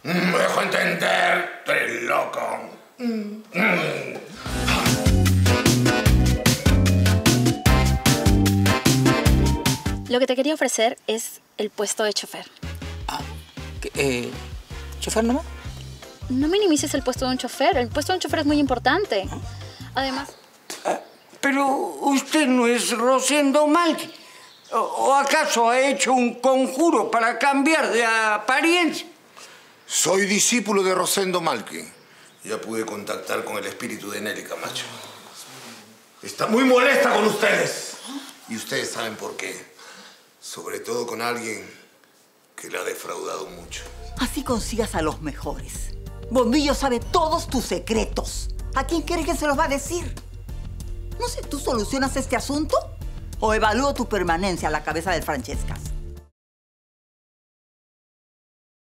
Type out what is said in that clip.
Me dejo entender, tú eres loco. Lo que te quería ofrecer es el puesto de chofer. ¿Chofer nomás? No minimices el puesto de un chofer. El puesto de un chofer es muy importante. Además... Pero usted no es Rosendo Malqui. ¿O acaso ha hecho un conjuro para cambiar de apariencia? Soy discípulo de Rosendo Malqui. Ya pude contactar con el espíritu de Nelly Camacho. Está muy molesta con ustedes. Y ustedes saben por qué. Sobre todo con alguien que la ha defraudado mucho. Así consigas a los mejores. Bombillo sabe todos tus secretos. ¿A quién crees que se los va a decir? No sé, ¿tú solucionas este asunto? ¿O evalúo tu permanencia a la cabeza del Francescas?